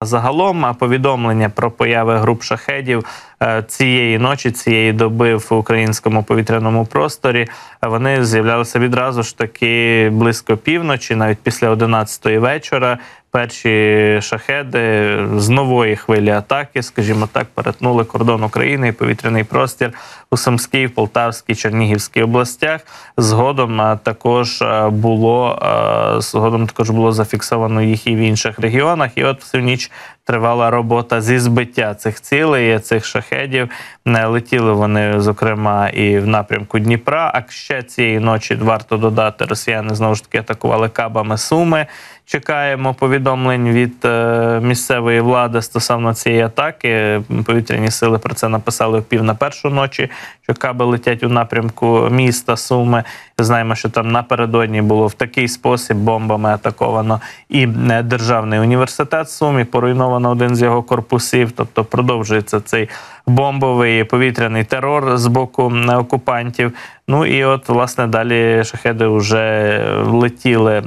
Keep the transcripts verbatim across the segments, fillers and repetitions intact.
Загалом повідомлення про появи груп шахедів цієї ночі, цієї доби в українському повітряному просторі, вони з'являлися відразу ж таки близько півночі, навіть після одинадцятої вечора. Перші шахеди з нової хвилі атаки, скажімо так, перетнули кордон України і повітряний простір у Сумській, Полтавській, Чернігівській областях. Згодом також було, згодом також було зафіксовано їх і в інших регіонах. І от всю ніч тривала робота зі збиття цих цілей, цих шахедів. Летіли вони, зокрема, і в напрямку Дніпра. А ще цієї ночі, варто додати, росіяни знову ж таки атакували кабами Суми. Чекаємо повідомлень від е, місцевої влади стосовно цієї атаки. Повітряні сили про це написали в пів на першу ночі, що каби летять у напрямку міста Суми. Знаємо, що там напередодні було в такий спосіб бомбами атаковано і Державний університет Сум, і поруйновано один з його корпусів. Тобто продовжується цей бомбовий повітряний терор з боку окупантів. Ну і от, власне, далі шахеди вже летіли,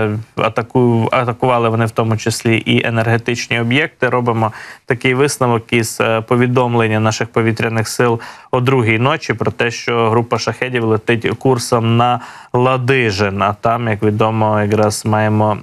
атаку, атакували вони в тому числі і енергетичні об'єкти. Робимо такий висновок із повідомлення наших повітряних сил о другій ночі про те, що група шахедів летить курсом на Ладижин. А там, як відомо, якраз маємо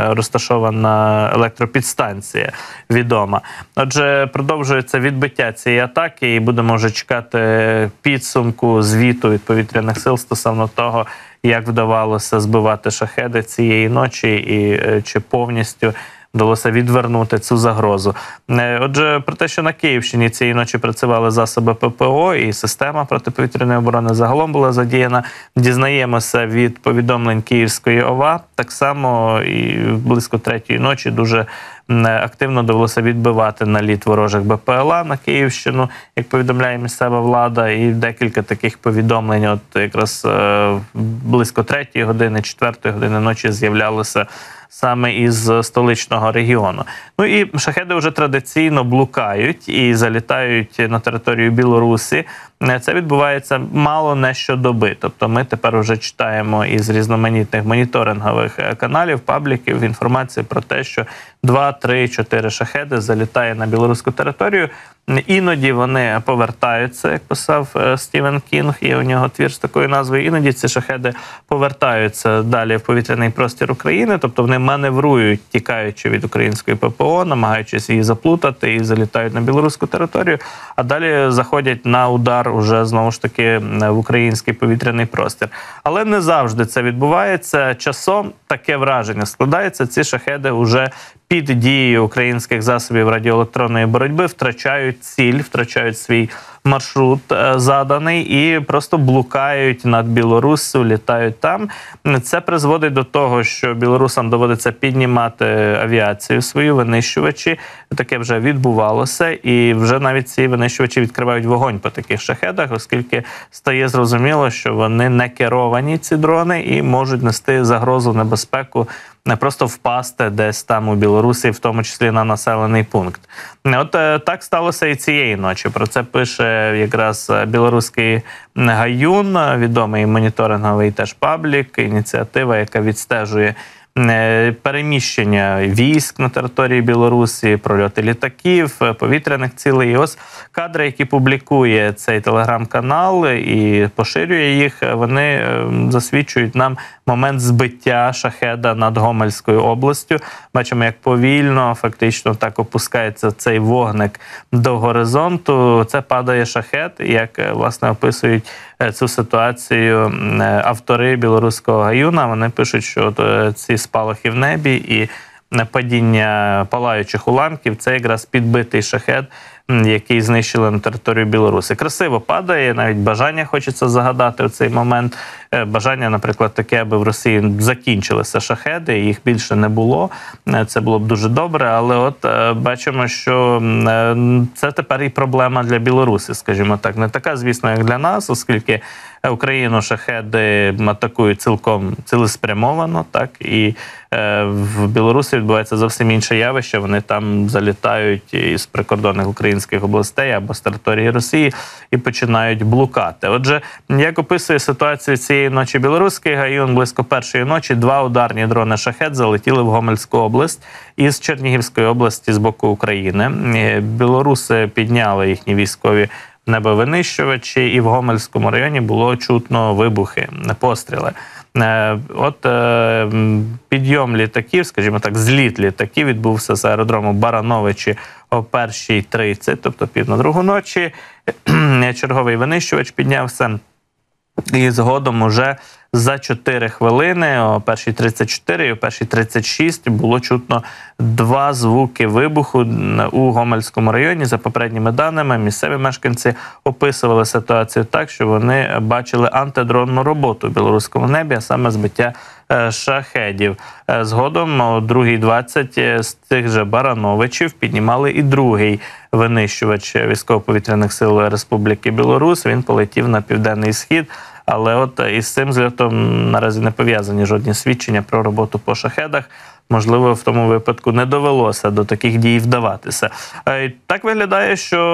розташована електропідстанція відома. Отже, продовжується відбиття цієї атаки і будемо вже чекати підсумку, звіту від повітряних сил стосовно того, як вдавалося збивати шахеди цієї ночі і чи повністю вдалося відвернути цю загрозу. Отже, про те, що на Київщині цієї ночі працювали засоби ППО і система протиповітряної оборони загалом була задіяна, дізнаємося від повідомлень Київської ОВА. Так само і близько третьої ночі дуже активно довелося відбивати наліт ворожих БПЛА на Київщину, як повідомляє місцева влада, і декілька таких повідомлень, от якраз близько третьої години, четвертої години ночі з'являлося саме із столичного регіону. Ну і шахеди вже традиційно блукають і залітають на територію Білорусі. Це відбувається мало не щодоби. Тобто ми тепер вже читаємо із різноманітних моніторингових каналів, пабліків інформацію про те, що два, три, чотири шахеди залітає на білоруську територію. Іноді вони повертаються, як писав Стівен Кінг, є у нього твір з такою назвою. Іноді ці шахеди повертаються далі в повітряний простір України, тобто вони маневрують, тікаючи від української ППО, намагаючись її заплутати, і залітають на білоруську територію, а далі заходять на удар уже, знову ж таки, в український повітряний простір. Але не завжди це відбувається. Часом таке враження складається, ці шахеди вже під дією українських засобів радіоелектронної боротьби втрачають ціль, втрачають свій маршрут заданий і просто блукають над Білоруссю, літають там. Це призводить до того, що білорусам доводиться піднімати авіацію свою, винищувачі. Таке вже відбувалося, і вже навіть ці винищувачі відкривають вогонь по таких шахедах, оскільки стає зрозуміло, що вони не керовані, ці дрони, і можуть нести загрозу, небезпеку, не просто впасти десь там у Білорусі, в тому числі на населений пункт. От так сталося і цієї ночі. Про це пише якраз білоруський Гаюн, відомий моніторинговий теж паблік, ініціатива, яка відстежує переміщення військ на території Білорусі, прольоти літаків, повітряних цілей. І ось кадри, які публікує цей телеграм-канал і поширює їх, вони засвідчують нам момент збиття шахеда над Гомельською областю. Бачимо, як повільно, фактично так опускається цей вогник до горизонту. Це падає шахед, як, власне, описують цю ситуацію автори білоруського Гаюна. Вони пишуть, що ці спалахи в небі і падіння палаючих уламків – це якраз підбитий шахед, який знищили на територію Білорусі. Красиво падає, навіть бажання хочеться загадати у цей момент. Бажання, наприклад, таке, аби в Росії закінчилися шахеди, їх більше не було. Це було б дуже добре, але от бачимо, що це тепер і проблема для Білорусі, скажімо так. Не така, звісно, як для нас, оскільки Україну шахеди атакують цілком цілеспрямовано, так, і в Білорусі відбувається зовсім інше явище. Вони там залітають із прикордонних українських українських областей або з території Росії і починають блукати. Отже, як описує ситуацію цієї ночі Білоруський гаюн, близько першої ночі два ударні дрони «Шахед» залетіли в Гомельську область із Чернігівської області з боку України. Білоруси підняли їхні військові небовинищувачі, і в Гомельському районі було чутно вибухи, постріли. От підйом літаків, скажімо так, зліт літаків відбувся з аеродрому Барановичі о першій тридцять, тобто пів на другу ночі. Черговий винищувач піднявся, і згодом уже за чотири хвилини, о першій тридцять чотири і о першій тридцять шість, було чутно два звуки вибуху у Гомельському районі. За попередніми даними, місцеві мешканці описували ситуацію так, що вони бачили антидронну роботу в білоруському небі, а саме збиття шахедів. Згодом о другій двадцять з цих же Барановичів піднімали і другий винищувач військово-повітряних сил Республіки Білорусь. Він полетів на південний схід. Але от із цим зльотом наразі не пов'язані жодні свідчення про роботу по шахедах. Можливо, в тому випадку не довелося до таких дій вдаватися. Так виглядає,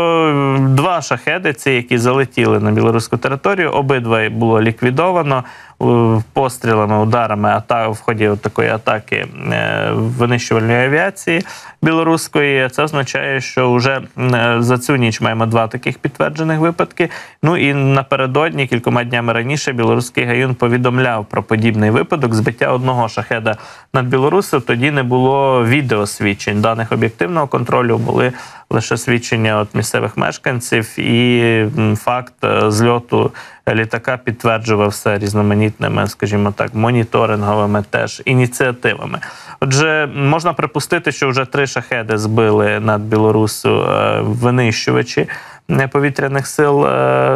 що два шахеди, ці, які залетіли на білоруську територію, обидва було ліквідовано пострілами, ударами в ході такої атаки винищувальної авіації білоруської. Це означає, що вже за цю ніч маємо два таких підтверджених випадки. Ну і напередодні, кількома днями раніше, білоруський гаюн повідомляв про подібний випадок збиття одного шахеда над Білоруссю. Тоді не було відеосвідчень. Даних об'єктивного контролю були лише свідчення от місцевих мешканців, і факт зльоту літака підтверджувався різноманітними, скажімо так, моніторинговими теж ініціативами. Отже, можна припустити, що вже три шахеди збили над Білоруссю винищувачі повітряних сил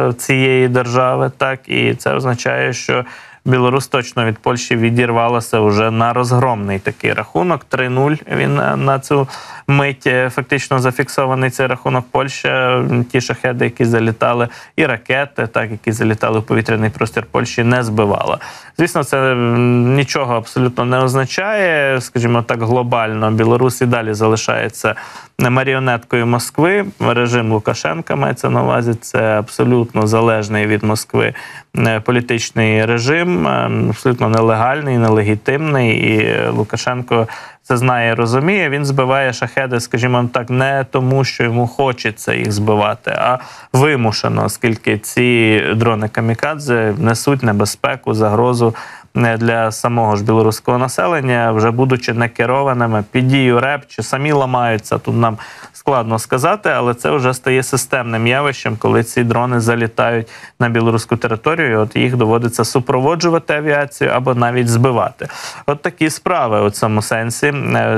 цієї держави, так, і це означає, що Білорусь точно від Польщі відірвалася вже на розгромний такий рахунок. три нуль він на цю мить фактично зафіксований цей рахунок. Польща, ті шахеди, які залітали, і ракети, так, які залітали в повітряний простір Польщі, не збивала. Звісно, це нічого абсолютно не означає. Скажімо так, глобально Білорусь і далі залишається маріонеткою Москви. Режим Лукашенка мається на увазі. Це абсолютно залежний від Москви політичний режим, абсолютно нелегальний, нелегітимний, і Лукашенко це знає і розуміє. Він збиває шахеди, скажімо так, не тому, що йому хочеться їх збивати, а вимушено, оскільки ці дрони-камікадзе несуть небезпеку, загрозу для самого ж білоруського населення, вже будучи некерованими, під дією РЕП, чи самі ламаються, тут нам складно сказати, але це вже стає системним явищем, коли ці дрони залітають на білоруську територію, і от їх доводиться супроводжувати авіацію або навіть збивати. От такі справи у цьому сенсі,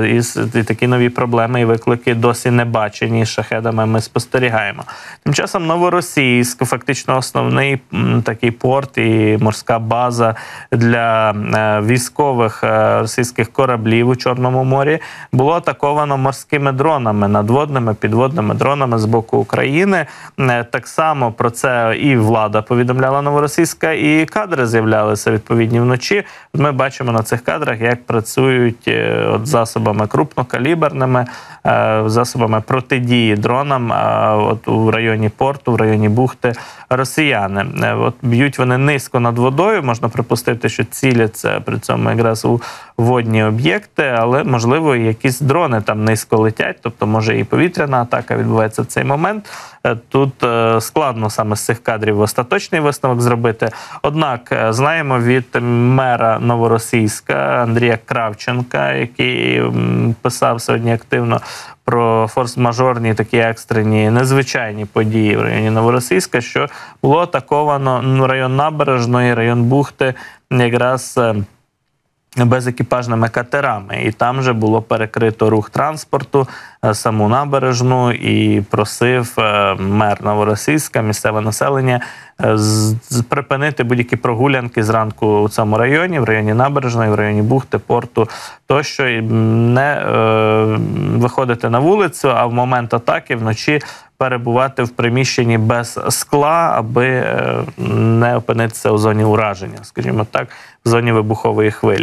і такі нові проблеми і виклики досі не бачені шахедами ми спостерігаємо. Тим часом Новоросійськ, фактично основний такий порт і морська база для військових російських кораблів у Чорному морі, було атаковано морськими дронами, надводними, підводними дронами з боку України. Так само про це і влада повідомляла новоросійська, і кадри з'являлися відповідні вночі. Ми бачимо на цих кадрах, як працюють от засобами крупнокаліберними, засобами протидії дронам от у районі порту, в районі бухти росіяни. От б'ють вони низько над водою, можна припустити, що ціляться при цьому якраз у водні об'єкти, але, можливо, якісь дрони там низько летять, тобто, може, і повітряна атака відбувається в цей момент. Тут складно саме з цих кадрів остаточний висновок зробити. Однак, знаємо від мера Новоросійська Андрія Кравченка, який писав сьогодні активно про форс-мажорні, такі екстрені, незвичайні події в районі Новоросійська, що було атаковано район Набережної, район бухти, якраз безекіпажними катерами. І там же було перекрито рух транспорту, саму набережну, і просив мер Новоросійська, місцеве населення, припинити будь-які прогулянки зранку у цьому районі, в районі набережної, в районі бухти, порту, тощо, не е, виходити на вулицю, а в момент атаки вночі перебувати в приміщенні без скла, аби не опинитися у зоні ураження, скажімо так, в зоні вибухової хвилі.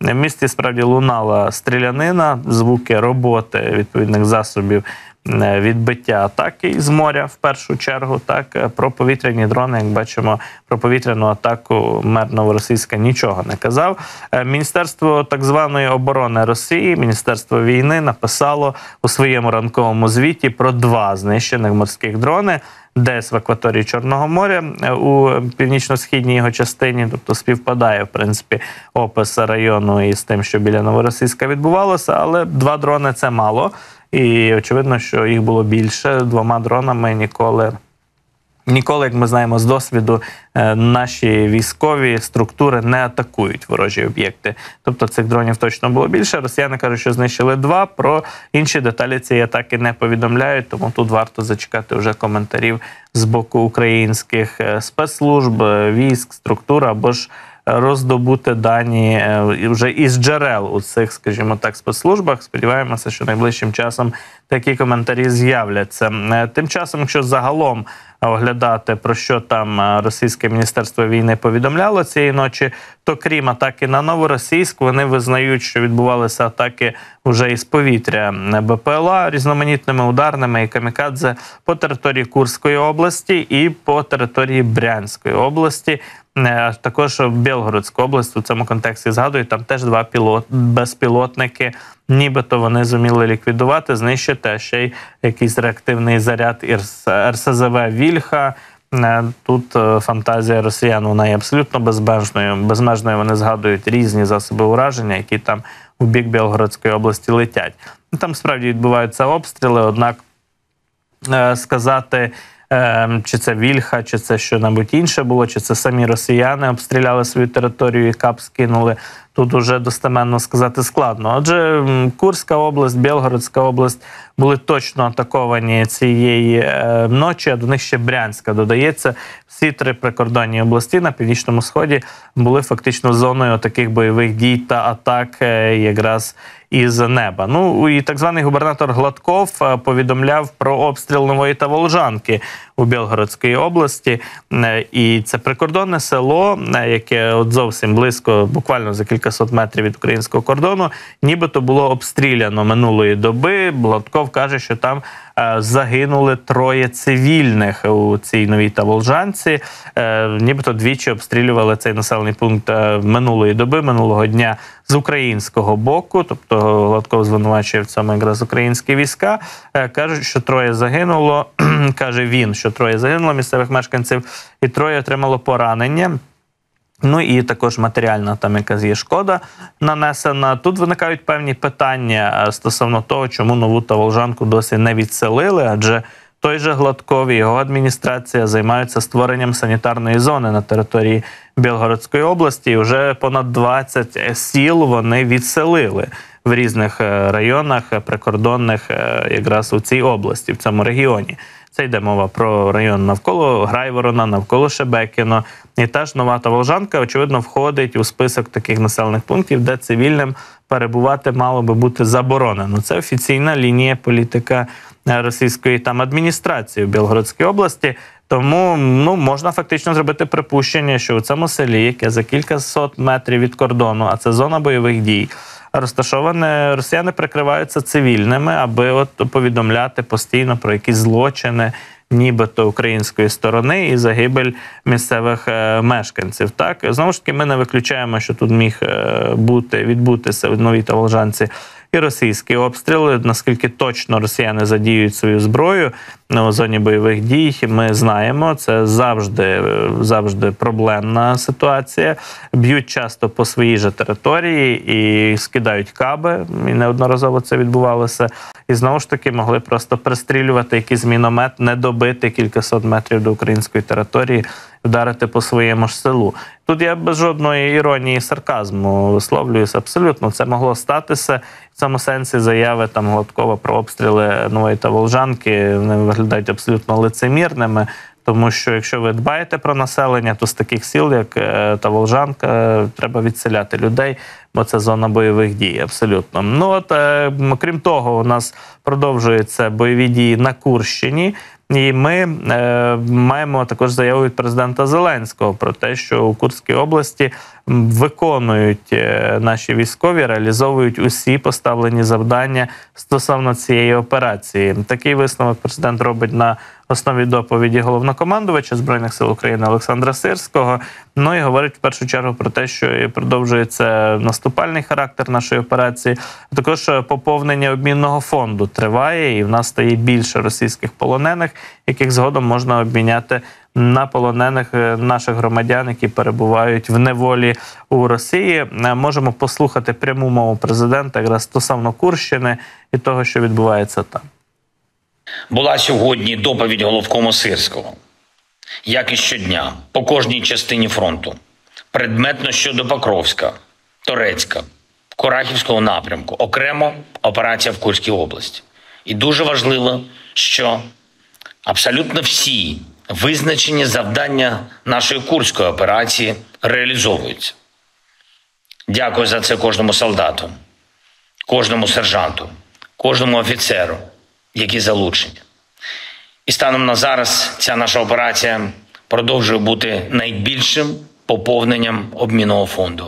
В місті справді лунала стрілянина, звуки роботи відповідних засобів відбиття атаки з моря в першу чергу. Так, про повітряні дрони, як бачимо, про повітряну атаку мер Новоросійська нічого не казав. Міністерство так званої оборони Росії, Міністерство війни написало у своєму ранковому звіті про два знищених морських дрони десь в акваторії Чорного моря у північно-східній його частині, тобто співпадає, в принципі, опис району із тим, що біля Новоросійська відбувалося, але два дрони – це мало. І очевидно, що їх було більше. Двома дронами ніколи, ніколи, як ми знаємо з досвіду, наші військові структури не атакують ворожі об'єкти. Тобто цих дронів точно було більше. Росіяни кажуть, що знищили два. Про інші деталі цієї атаки не повідомляють, тому тут варто зачекати вже коментарів з боку українських спецслужб, військ, структур або ж роздобути дані вже із джерел у цих, скажімо так, спецслужбах. Сподіваємося, що найближчим часом такі коментарі з'являться. Тим часом, якщо загалом оглядати, про що там Російське Міністерство війни повідомляло цієї ночі, то крім атаки на Новоросійськ, вони визнають, що відбувалися атаки вже із повітря БПЛА різноманітними ударними і камікадзе по території Курської області і по території Брянської області. Також Білгородську область у цьому контексті згадують, там теж два пілот, безпілотники, нібито вони зуміли ліквідувати, знищити, а ще й якийсь реактивний заряд ер ес зе ве «Вільха». Тут фантазія росіян, вона є абсолютно безмежною. Безмежною вони згадують різні засоби ураження, які там у бік Білгородської області летять. Там справді відбуваються обстріли, однак сказати, чи це «Вільха», чи це що-небудь інше було, чи це самі росіяни обстріляли свою територію і кап скинули, тут уже достеменно сказати складно. Отже, Курська область, Білгородська область були точно атаковані цієї ночі, а до них ще Брянська додається. Всі три прикордонні області на Північному Сході були фактично зоною таких бойових дій та атак якраз із неба. Ну і так званий губернатор Гладков повідомляв про обстріл Нової Таволжанки у Білгородській області. І це прикордонне село, яке от зовсім близько, буквально за кількасот метрів від українського кордону, нібито було обстріляно минулої доби. Гладков каже, що там загинули троє цивільних у цій Новій Таволжанці. Нібито двічі обстрілювали цей населений пункт минулої доби, минулого дня з українського боку. Тобто Гладков звинувачує в цьому якраз українські війська. Кажуть, що троє загинуло, каже він, що троє загинуло місцевих мешканців і троє отримало поранення. Ну і також матеріальна там якась є шкода нанесена. Тут виникають певні питання стосовно того, чому Нову Таволжанку досі не відселили, адже той же Гладков і його адміністрація займаються створенням санітарної зони на території Білгородської області. І вже понад двадцять сіл вони відселили в різних районах прикордонних якраз у цій області, в цьому регіоні. Це йде мова про район навколо Грайворона, навколо Шебекіно. І та ж Нова Таволжанка, очевидно, входить у список таких населених пунктів, де цивільним перебувати мало би бути заборонено. Це офіційна лінія політика російської там адміністрації в Білгородській області. Тому ну, можна фактично зробити припущення, що у цьому селі, яке за кількасот метрів від кордону, а це зона бойових дій, розташоване, росіяни прикриваються цивільними, аби от повідомляти постійно про якісь злочини, нібито української сторони і загибель місцевих е, мешканців. Так, знову ж таки, ми не виключаємо, що тут міг е, бути, відбутися в Новій Таволжанці і російські обстріли. Наскільки точно росіяни задіють свою зброю у зоні бойових дій, ми знаємо. Це завжди, завжди проблемна ситуація. Б'ють часто по своїй же території і скидають каби. І неодноразово це відбувалося. І знову ж таки могли просто пристрілювати якийсь міномет, не добити кількасот метрів до української території, вдарити по своєму ж селу. Тут я без жодної іронії і сарказму висловлююся. Абсолютно це могло статися. В цьому сенсі заяви там Гладкова про обстріли Нової Таволжанки, вони виглядають абсолютно лицемірними. Тому що якщо ви дбаєте про населення, то з таких сіл, як Таволжанка, треба відселяти людей. бо це зона бойових дій, абсолютно. Ну от, е, крім того, у нас продовжуються бойові дії на Курщині. І ми е, маємо також заяву від президента Зеленського про те, що у Курській області виконують е, наші військові, реалізовують усі поставлені завдання стосовно цієї операції. Такий висновок президент робить на основі доповіді головнокомандувача Збройних сил України Олександра Сирського. Ну і говорить в першу чергу про те, що продовжується наступальний характер нашої операції. Також поповнення обмінного фонду триває, і в нас стає більше російських полонених, яких згодом можна обміняти на полонених наших громадян, які перебувають в неволі у Росії. Можемо послухати пряму мову президента якраз стосовно Курщини і того, що відбувається там. Була сьогодні доповідь головкому Сирського, як і щодня, по кожній частині фронту. Предметно щодо Покровська, Торецька, Курахівського напрямку, окремо операція в Курській області. І дуже важливо, що абсолютно всі визначені завдання нашої Курської операції реалізовуються. Дякую за це кожному солдату, кожному сержанту, кожному офіцеру, які залучені. І станом на зараз ця наша операція продовжує бути найбільшим поповненням обмінного фонду.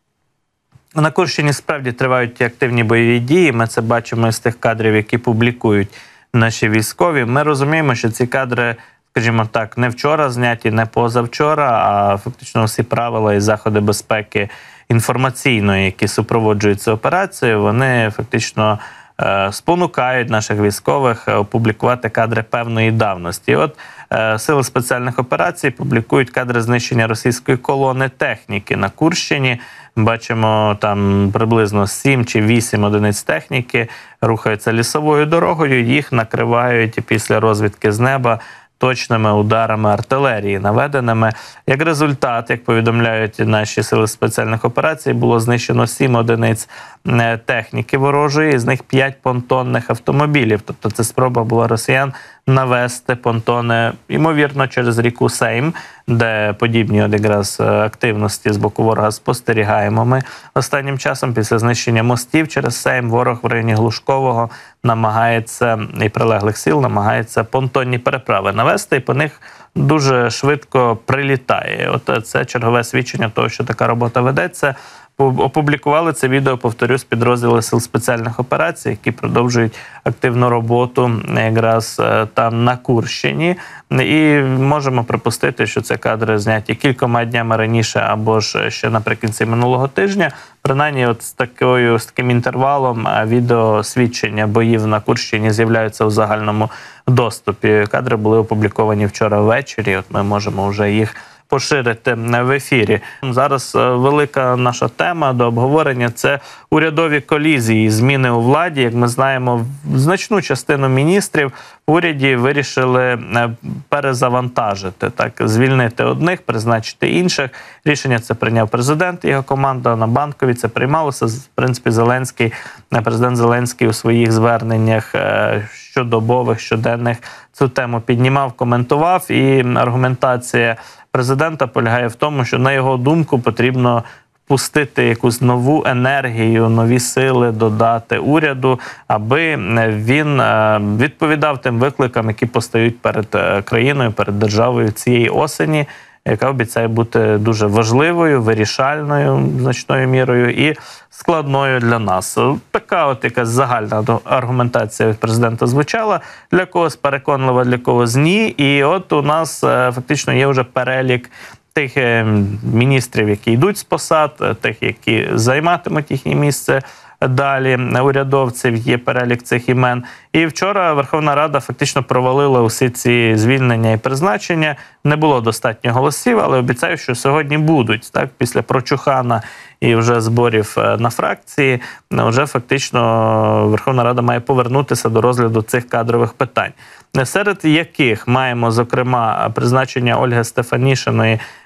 На Курщині справді тривають активні бойові дії. Ми це бачимо з тих кадрів, які публікують наші військові. Ми розуміємо, що ці кадри, скажімо так, не вчора зняті, не позавчора, а фактично всі правила і заходи безпеки інформаційної, які супроводжують цю операцію, вони фактично спонукають наших військових опублікувати кадри певної давності. І от Сили спеціальних операцій публікують кадри знищення російської колони техніки на Курщині. Бачимо, там приблизно сім чи вісім одиниць техніки рухаються лісовою дорогою, їх накривають після розвідки з неба точними ударами артилерії наведеними. Як результат, як повідомляють наші сили спеціальних операцій, було знищено сім одиниць техніки ворожої, з них п'ять понтонних автомобілів. Тобто це спроба була росіян навести понтони, ймовірно, через ріку Сейм, де подібні от якраз активності з боку ворога спостерігаємо ми. Останнім часом після знищення мостів через Сейм ворог в районі Глушкового намагається, і прилеглих сил, намагається понтонні переправи навести, і по них дуже швидко прилітає. От це чергове свідчення того, що така робота ведеться. Опублікували це відео, повторюсь, підрозділи Сил спеціальних операцій, які продовжують активну роботу якраз там на Курщині. І можемо припустити, що це кадри зняті кількома днями раніше або ж ще наприкінці минулого тижня. Принаймні от з, такою, з таким інтервалом відео свідчення боїв на Курщині з'являються у загальному доступі. Кадри були опубліковані вчора ввечері, от ми можемо вже їх поширити в ефірі. Зараз велика наша тема до обговорення – це урядові колізії, зміни у владі. Як ми знаємо, значну частину міністрів в уряді вирішили перезавантажити, так, звільнити одних, призначити інших. Рішення це прийняв президент і його команда, на Банковій це приймалося. В принципі, Зеленський, президент Зеленський у своїх зверненнях щодобових, щоденних цю тему піднімав, коментував, і аргументація президента полягає в тому, що, на його думку, потрібно впустити якусь нову енергію, нові сили додати уряду, аби він відповідав тим викликам, які постають перед країною, перед державою цієї осені, яка обіцяє бути дуже важливою, вирішальною значною мірою і складною для нас. Така от якась загальна аргументація від президента звучала. Для когось переконлива, для когось ні. І от у нас фактично є вже перелік тих міністрів, які йдуть з посад, тих, які займатимуть їхнє місце далі, урядовців, є перелік цих імен. І вчора Верховна Рада фактично провалила усі ці звільнення і призначення. Не було достатньо голосів, але обіцяю, що сьогодні будуть. Так, після прочухана і вже зборів на фракції, вже фактично Верховна Рада має повернутися до розгляду цих кадрових питань. Серед яких маємо, зокрема, призначення Ольги Стефанішиної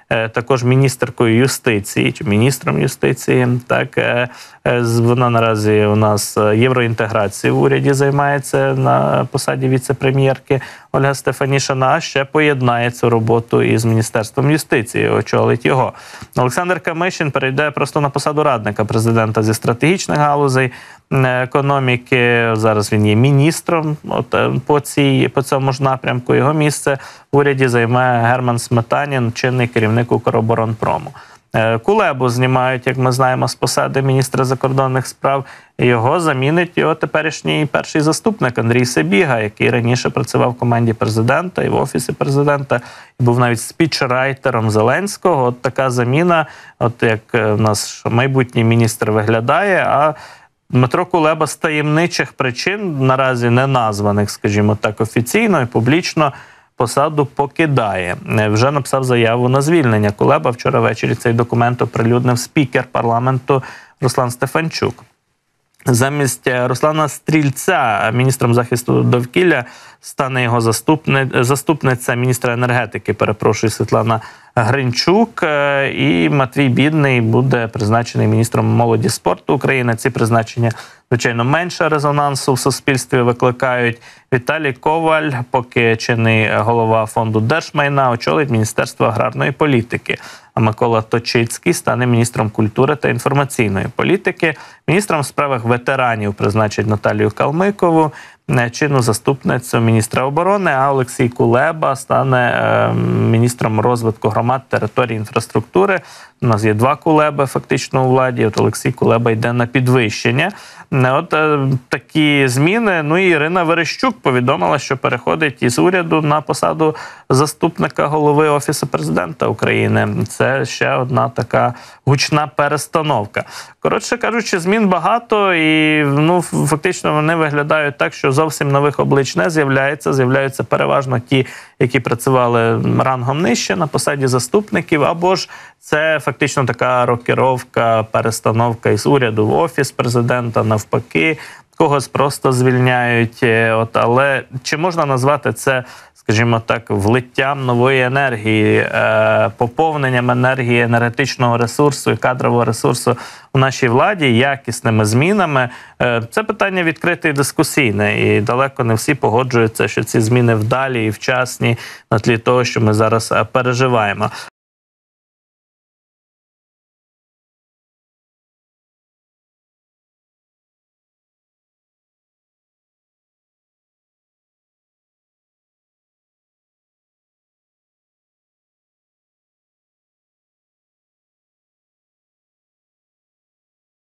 також міністеркою юстиції чи міністром юстиції. Так, вона наразі у нас євроінтеграцією в уряді займається на посаді віце-прем'єрки Ольга Стефанішина, а ще поєднає цю роботу із Міністерством юстиції, очолить його. Олександр Камишин перейде просто на посаду радника президента зі стратегічних галузей економіки. Зараз він є міністром от, по, цій, по цьому ж напрямку. Його місце в уряді займе Герман Сметанін, чинний керівник Укроборонпрому. Кулебу знімають, як ми знаємо, з посади міністра закордонних справ. Його замінить його теперішній перший заступник Андрій Сибіга, який раніше працював в команді президента і в офісі президента, і був навіть спічрайтером Зеленського. От така заміна, от як у нас майбутній міністр виглядає, а Дмитро Кулеба з таємничих причин, наразі не названих, скажімо так, офіційно і публічно, посаду покидає. Вже написав заяву на звільнення. Кулеба вчора ввечері цей документ оприлюднив спікер парламенту Руслан Стефанчук. Замість Руслана Стрільця міністром захисту довкілля стане його заступни... заступниця міністра енергетики, перепрошую, Світлана Гринчук, і Матвій Бідний буде призначений міністром молоді спорту України. Ці призначення, звичайно, менше резонансу в суспільстві викликають. Віталій Коваль, поки чинний голова фонду держмайна, очолить Міністерство аграрної політики. А Микола Точицький стане міністром культури та інформаційної політики. Міністром в справах ветеранів призначить Наталію Калмикову, чинну заступницю міністра оборони, а Олексій Кулеба стане е, міністром розвитку громад, території, інфраструктури. У нас є два Кулеби фактично у владі, от Олексій Кулеба йде на підвищення. От е, такі зміни. Ну і Ірина Верещук повідомила, що переходить із уряду на посаду заступника голови Офісу президента України. Це ще одна така гучна перестановка. Коротше кажучи, змін багато і ну, фактично вони виглядають так, що зовсім нових облич не з'являється. З'являються переважно ті, які працювали рангом нижче на посаді заступників, або ж це фактично така рокіровка, перестановка із уряду в Офіс президента, навпаки, когось просто звільняють. От, але чи можна назвати це, скажімо так, влиттям нової енергії, е, поповненням енергії, енергетичного ресурсу і кадрового ресурсу у нашій владі, якісними змінами? Е, це питання відкрите і дискусійне, і далеко не всі погоджуються, що ці зміни вдалі і вчасні на тлі того, що ми зараз переживаємо.